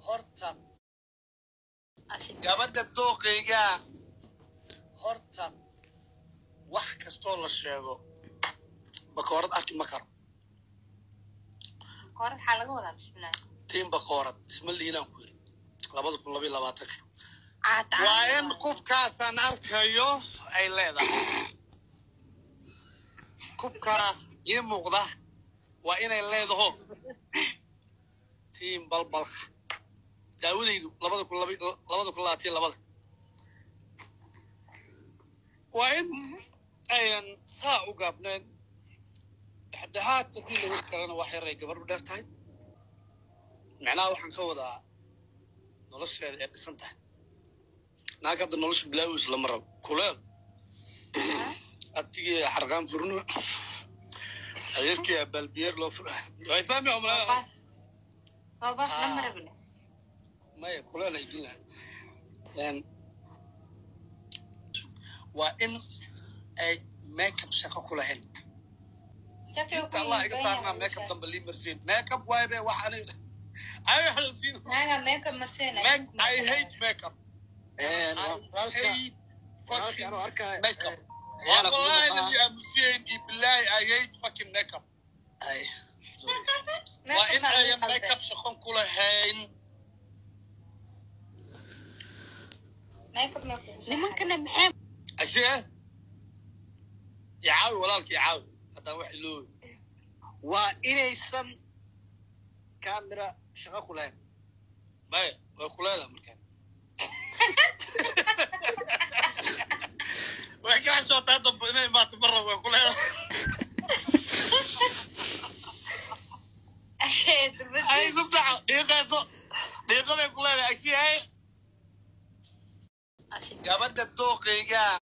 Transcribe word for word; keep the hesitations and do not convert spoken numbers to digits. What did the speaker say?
horta gabadha dooqeyga horta wax kastoo la sheego bakoorad arki ma karo bakoorad waxaa laga wadaa bismillaah tiin bakoorad isma liinaan ku yiri labada kun laba iyo labaatanka waa in kubkaasaan arkayo ay leedahay kubkaas ii muuqda waa inay leedaho tiin balbalka daawadaydu labada kun laba labada kun labaatan iyo labada waa in ayan saa u gaabneen dhexdhexaad haddii la heli karana wax yar ay gabadhu dheer tahay macnaha waxaan ka wadaa nolosheeda ee dhisan tahay naag hadda nolosha bilaawis lama rabo kuleel abtigii xarqaan furno adeerkii balbiyeer loo fura way fahmi umraa soo baas lama rabin maya kuleel ay dilaan een waa in ay makeup shaqo ku lahayn inta allah iga saarnaa makeup damba lii marsiin makeup waay be wax anay ay hadasiin naga makeup marsiin I hate makeup and I hate fucking makeup والله اللي أمسين بالله I hate fucking makeup أي وإن أي makeup شخون كله هين makeup makeup لمن كنا محب أشياء يعاود ولا لك يعاود هذا واحد له وإن يسم كاميرا شغال كله ما وكله لا مركان وكان شو تضرب إني ما تمر وكله أي قطع دقيقة صو دقيقة كله أشياء يا بدك توقي